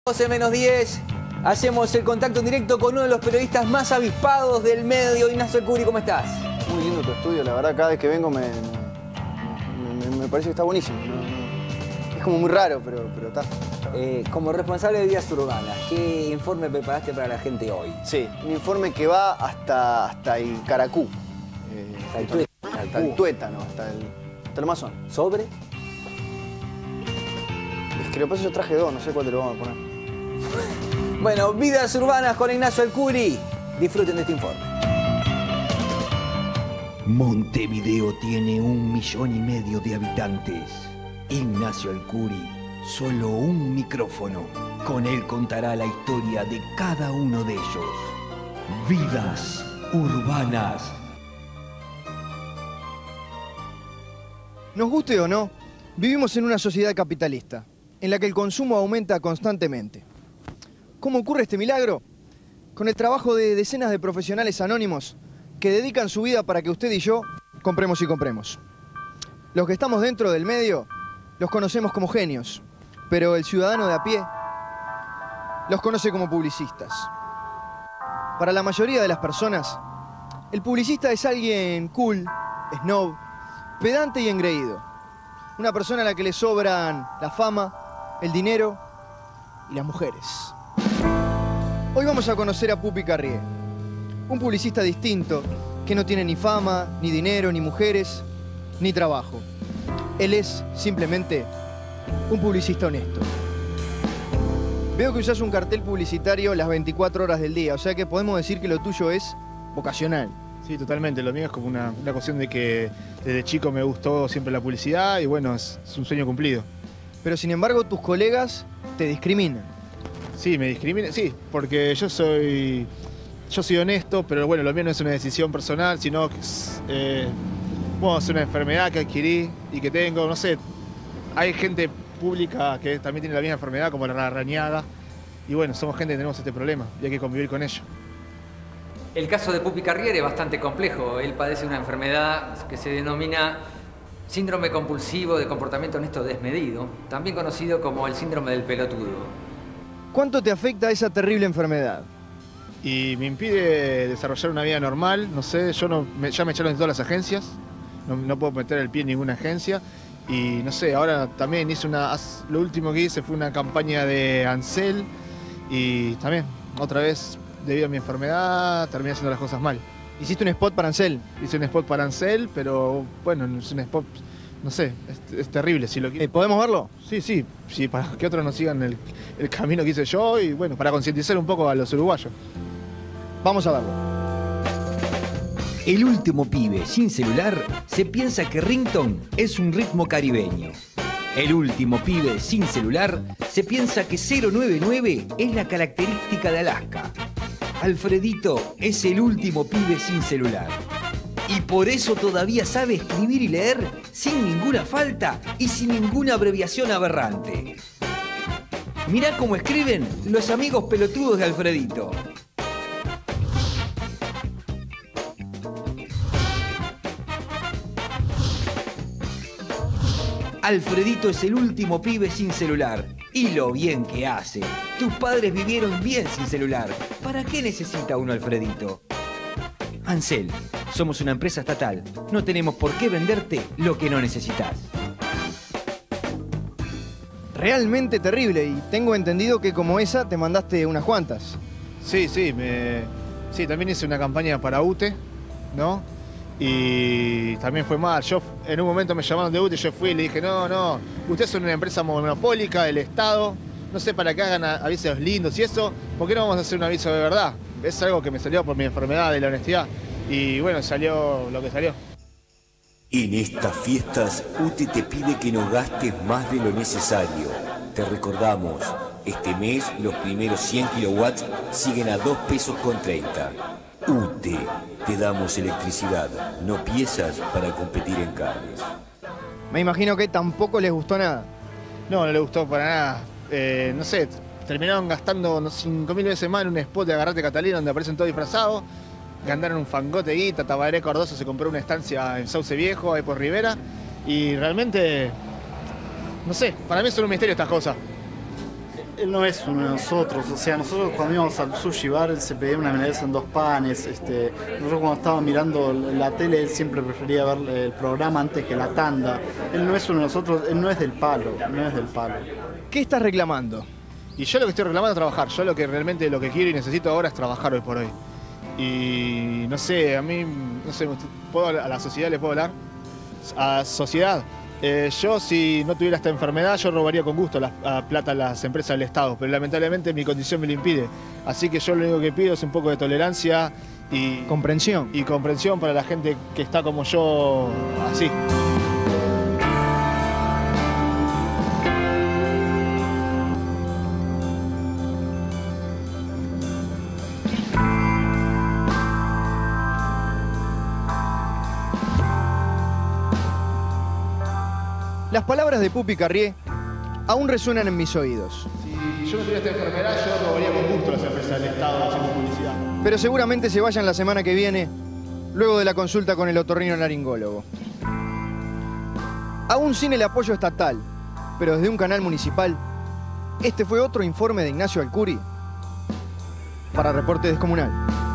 12:10, hacemos el contacto en directo con uno de los periodistas más avispados del medio. Ignacio El Curi, ¿cómo estás? Muy lindo tu estudio, la verdad, cada vez que vengo me parece que está buenísimo. Es como muy raro, pero está. Como responsable de Vidas Urbanas, ¿qué informe preparaste para la gente hoy? Sí, un informe que va hasta el Caracú. Hasta el Tuétano, hasta el Mazón. ¿Sobre? Es que lo que pasa es que yo traje dos, no sé cuál te lo vamos a poner. Bueno, Vidas Urbanas con Ignacio El Curi. Disfruten de este informe. Montevideo tiene 1,5 millones de habitantes. Ignacio El Curi, solo un micrófono. Con él contará la historia de cada uno de ellos. Vidas Urbanas. Nos guste o no, vivimos en una sociedad capitalista, en la que el consumo aumenta constantemente. ¿Cómo ocurre este milagro? Con el trabajo de decenas de profesionales anónimos que dedican su vida para que usted y yo compremos y compremos. Los que estamos dentro del medio los conocemos como genios, pero el ciudadano de a pie los conoce como publicistas. Para la mayoría de las personas, el publicista es alguien cool, snob, pedante y engreído. Una persona a la que le sobran la fama, el dinero y las mujeres. Hoy vamos a conocer a Pupi Carrié, un publicista distinto que no tiene ni fama, ni dinero, ni mujeres, ni trabajo. Él es simplemente un publicista honesto. Veo que usás un cartel publicitario las 24 horas del día, o sea que podemos decir que lo tuyo es vocacional. Sí, totalmente. Lo mío es como una cuestión de que desde chico me gustó siempre la publicidad y bueno, es un sueño cumplido. Pero sin embargo tus colegas te discriminan. Sí, me discriminan, sí, porque yo soy honesto, pero bueno, lo mío no es una decisión personal, sino que es una enfermedad que adquirí y que tengo, no sé. Hay gente pública que también tiene la misma enfermedad, como la rañaga, y bueno, somos gente que tenemos este problema y hay que convivir con ello. El caso de Pupi Carrié es bastante complejo. Él padece una enfermedad que se denomina síndrome compulsivo de comportamiento honesto desmedido, también conocido como el síndrome del pelotudo. ¿Cuánto te afecta esa terrible enfermedad? Y me impide desarrollar una vida normal, no sé, ya me echaron de todas las agencias, no puedo meter el pie en ninguna agencia. Y no sé, ahora también lo último que hice fue una campaña de Ansel y también, otra vez, debido a mi enfermedad, terminé haciendo las cosas mal. ¿Hiciste un spot para Ansel? Hice un spot para Ansel, pero bueno, es un spot, no sé, es terrible. Si lo ¿Podemos verlo? Sí, para que otros no sigan el camino que hice yo y bueno, para concientizar un poco a los uruguayos. Vamos a verlo. El último pibe sin celular se piensa que ringtone es un ritmo caribeño. El último pibe sin celular se piensa que 099 es la característica de Alaska. Alfredito es el último pibe sin celular. Y por eso todavía sabe escribir y leer sin ninguna falta y sin ninguna abreviación aberrante. Mirá cómo escriben los amigos pelotudos de Alfredito. Alfredito es el último pibe sin celular. Y lo bien que hace. Tus padres vivieron bien sin celular. ¿Para qué necesita uno Alfredito? Ansel, somos una empresa estatal. No tenemos por qué venderte lo que no necesitas. Realmente terrible, y tengo entendido que como esa te mandaste unas cuantas. Sí, también hice una campaña para UTE, ¿no? Y también fue mal. Yo en un momento me llamaron de UTE, yo fui y le dije, no, ustedes son una empresa monopólica del Estado, no sé para qué hagan avisos lindos y eso, ¿por qué no vamos a hacer un aviso de verdad? Es algo que me salió por mi enfermedad de la honestidad y bueno, salió lo que salió. En estas fiestas, UTE te pide que no gastes más de lo necesario. Te recordamos, este mes los primeros 100 kilowatts siguen a 2,30 pesos. UTE, te damos electricidad, no piezas para competir en carnes. Me imagino que tampoco les gustó nada. No le gustó para nada. No sé, terminaron gastando 5.000 veces más en un spot de Agarrate Catalina donde aparecen todos disfrazados. Ganaron un fangote de guita. Tabaré Cardoso se compró una estancia en Sauce Viejo, ahí por Rivera. Y realmente, no sé, para mí son un misterio estas cosas. Él no es uno de nosotros, o sea, nosotros cuando íbamos al sushi bar, él se pedía una milanesa en 2 panes, nosotros cuando estábamos mirando la tele, él siempre prefería ver el programa antes que la tanda. Él no es uno de nosotros, él no es del palo, no es del palo. ¿Qué estás reclamando? Y yo lo que estoy reclamando es trabajar. Yo lo que realmente lo que quiero y necesito ahora es trabajar hoy por hoy. Y no sé, a mí, no sé, ¿a la sociedad le puedo hablar? A sociedad. Yo, si no tuviera esta enfermedad, yo robaría con gusto la plata a las empresas del Estado, pero lamentablemente mi condición me lo impide. Así que yo lo único que pido es un poco de tolerancia y comprensión. Y comprensión para la gente que está como yo, así. Las palabras de Pupi Carrié aún resuenan en mis oídos. Si yo no tuviera esta enfermedad, yo robaría con gusto las empresas del Estado haciendo publicidad. Pero seguramente se vayan la semana que viene, luego de la consulta con el otorrinolaringólogo. Aún sin el apoyo estatal, pero desde un canal municipal, este fue otro informe de Ignacio Alcuri para Reporte Descomunal.